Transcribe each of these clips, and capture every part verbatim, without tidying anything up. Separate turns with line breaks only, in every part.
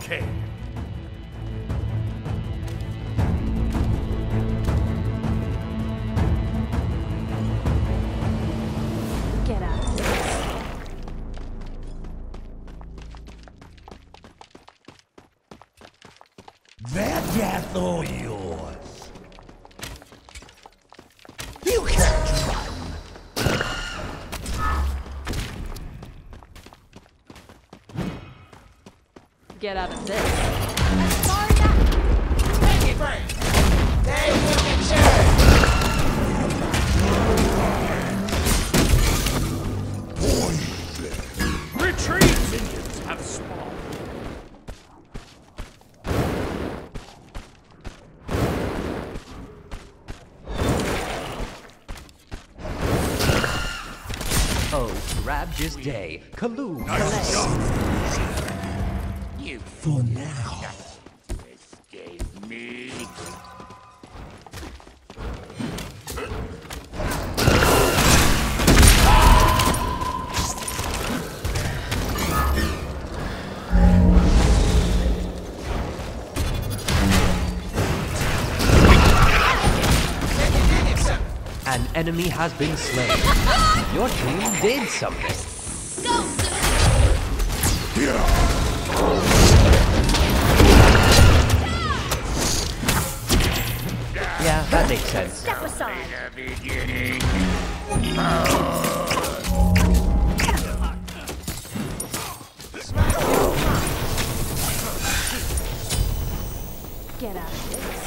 Okay.
Get out of this.
That death all yours. You can't run.
Get out of this.
Make it right. They will be sure.
Retreat! Minions have spawned.
Oh, Rabj's day. Kaloo,
Nice job.
You
For now.
escape me.
An enemy has been slain. Your team did something. Yeah, that makes sense.
Step aside.
The beginning.
Get out of this.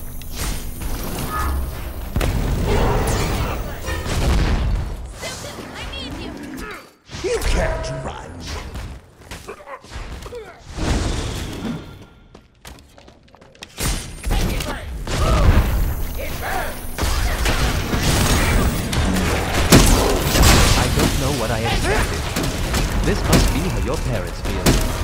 You can't run.
I don't know what I expected. This must be how your parents feel.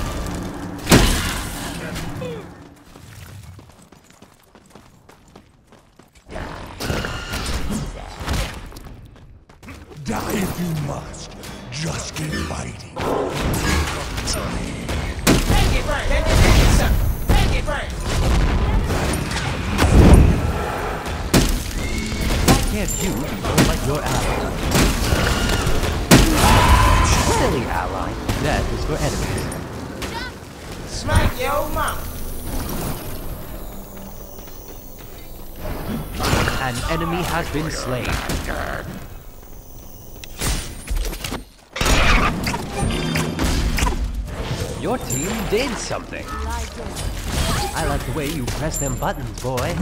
Die if you must. Just keep fighting.
Make it right. Let me tell you something. Make it right.
Why can't you be more like your ally? Silly ally. That is for enemies.
Smack your mouth.
An enemy has been slain. Your team did something. I like the way you press them buttons, boy.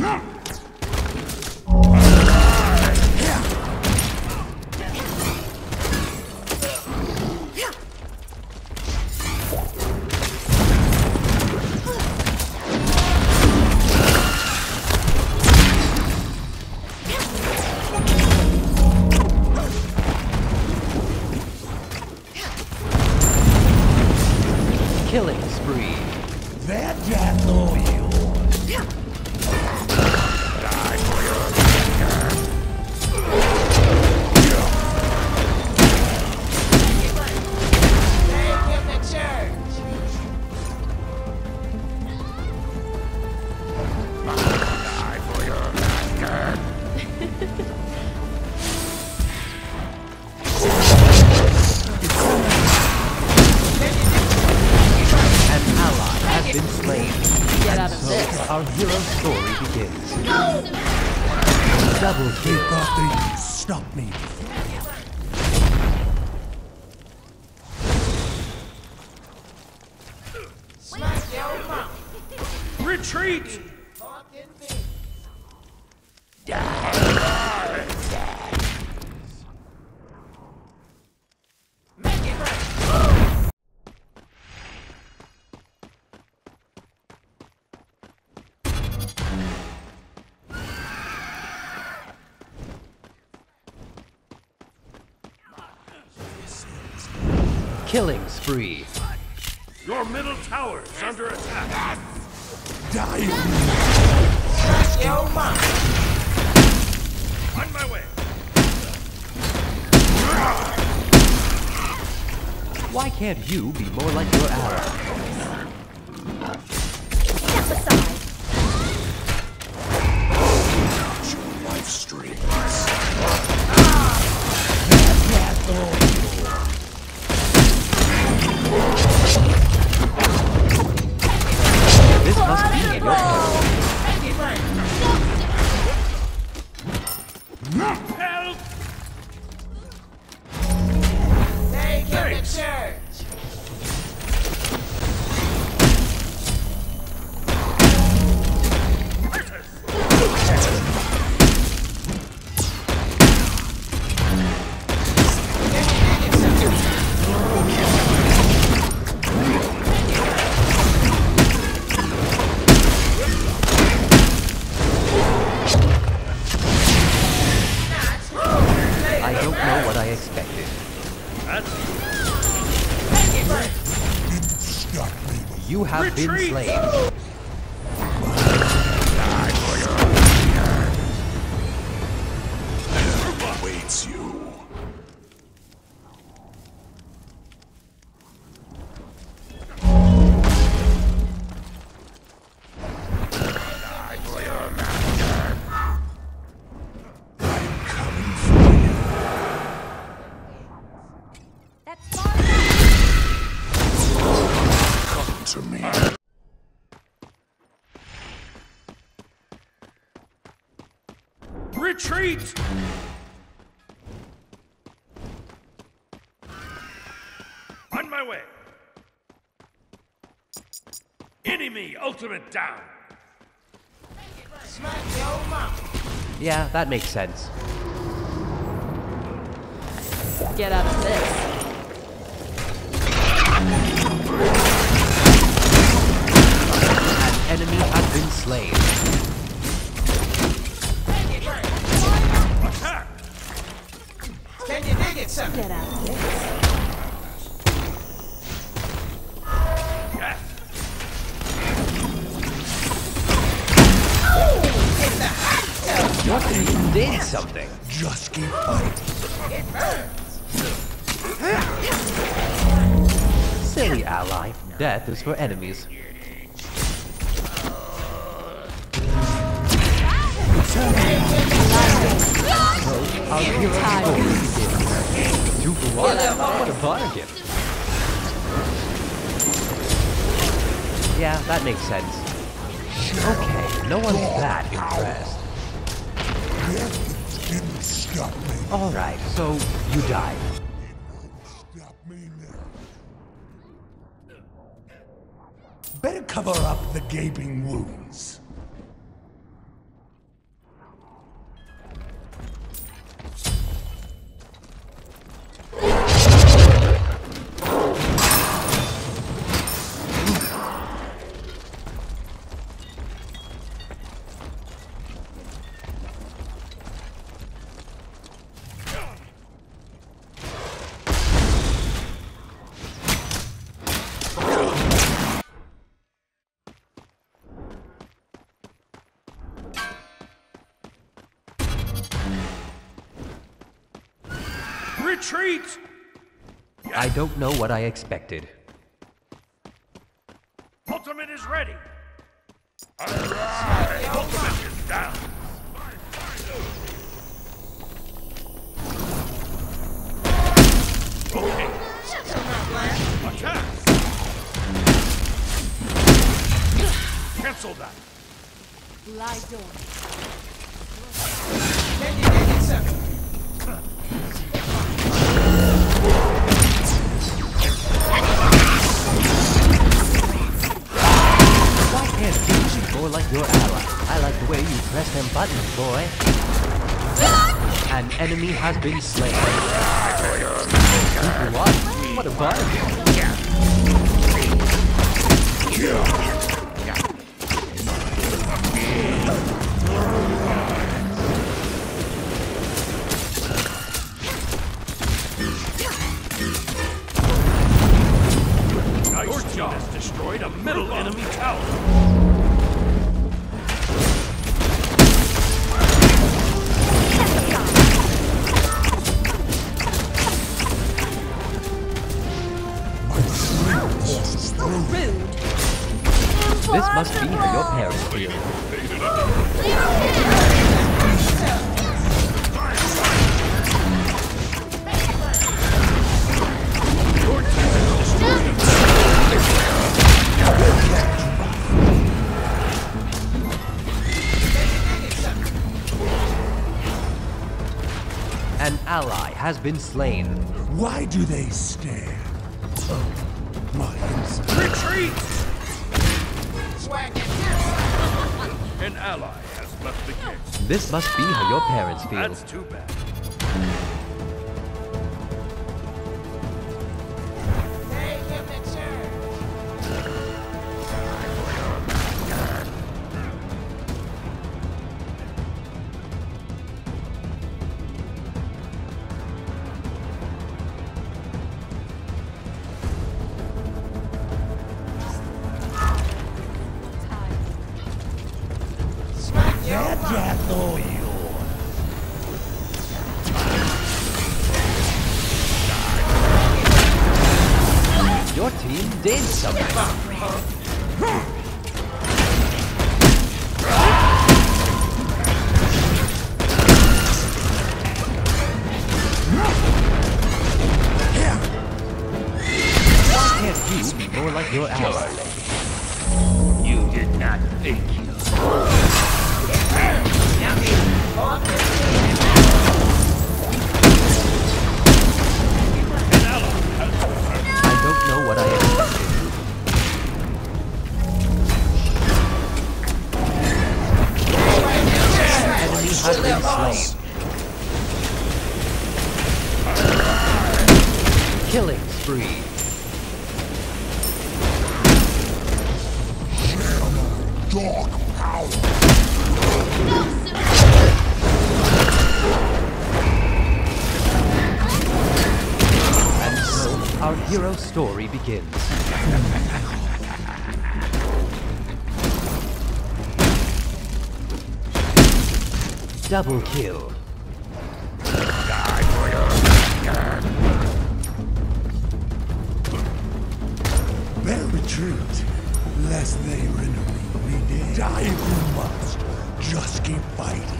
Killing spree.
That death all yours.
Take him to church. Die for your master.
An ally has been slain.
Get
And
out of
so
this.
our hero's story begins.
Double they thought they could stop me.
Smack your mouth.
Retreat!
Fucking me. Make it right.
Killing spree.
Your middle tower is under attack.
Die if you
Smack your mouth.
On my way.
Why can't you be more like your ally?
aside.
Life streams.
This must be in your peril.
Make it rain.
Help!
Take him to
Thanks.
church.
I don't know what I expected.
That's
Stop me.
You have been
Retreat!
slain.
Awaits you.
That's far enough.
Come to me.
retreat! On my way. Enemy ultimate down.
Smack your mama.
Yeah, that makes sense.
Get out of this.
An enemy has been slain.
Make it rain.
Attack!
Can you dig it, son?
Get out of this.
Yes.
It's the hot tub.
Your team did something.
Just keep fighting.
It burns.
Silly ally. Death is for enemies. Our hero scored. Two for one. What a bargain. Yeah, that makes sense. Okay, no one's that impressed.
Death didn't stop me.
Alright, so you died.
Stop me now. Better cover up the gaping wounds.
Retreat!
I don't know what I expected.
Ultimate is ready. Alright, ultimate is down. Okay. Attack! Cancel that.
Lie down.
Can you dig it, son?
Why can't things be more like your ally? I like the way you press them buttons, boy. An enemy has been slain. Two for one. What a bargain.
Nice job. Has destroyed a middle enemy tower.
Rude.
This must be how your parents feel. An ally has been slain.
Why do they stare? Oh, my inside.
Retreat!
Swag and dip.
An ally has left the game.
This must be how your parents feel.
That's too bad.
Take him to church. Smack your
Their
mouth.
death or yours.
Your team did something. Why can't you be more like your ally?
You did not think you.
I don't know what I expected. An enemy has been slain. Killing spree.
Dark power.
And so, our hero story begins. Double kill.
Better retreat, lest they render me dead. Die if you must. Just keep fighting.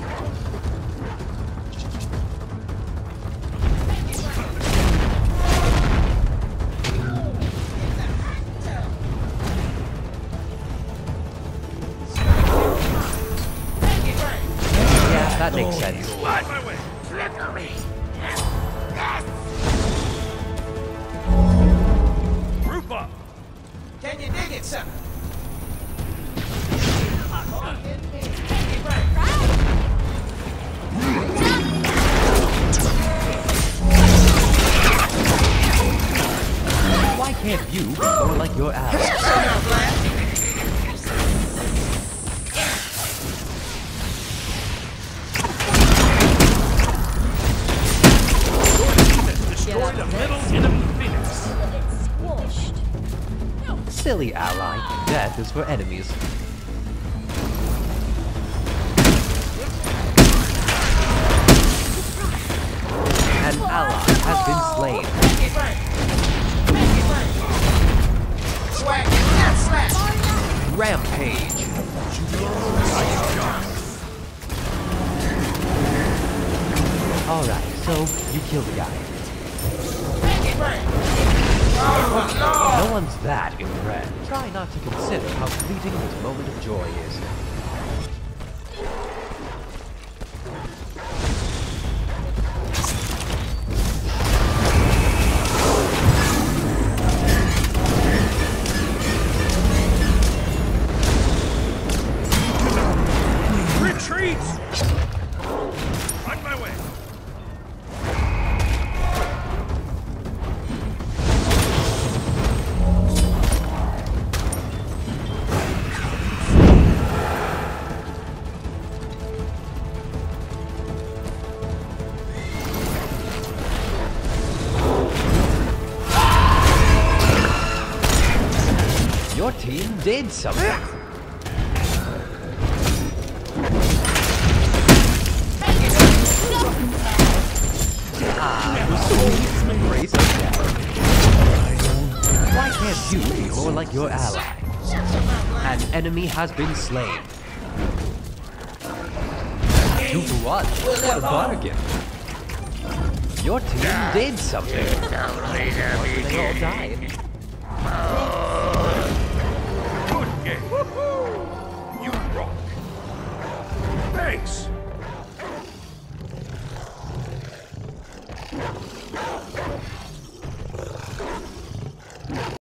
Yeah, that makes sense.
Slide my way. Group up.
Can you dig it, son?
Why can't you be more like your ally?
Destroyed a middle enemy phoenix.
Squashed.
Silly ally. Death is for enemies. An ally has been slain.
Swag and dip slash.
Rampage. Alright, so you kill the guy. No one's that in red. Try not to consider how fleeting this moment of joy is.
Retreat! On my way.
Your team did something. Ah, sweet embrace of death. Why can't you be more like your ally? An enemy has been slain. Two for one. What a bargain. Your team did something. They all died.
Good game. You rock. Thanks.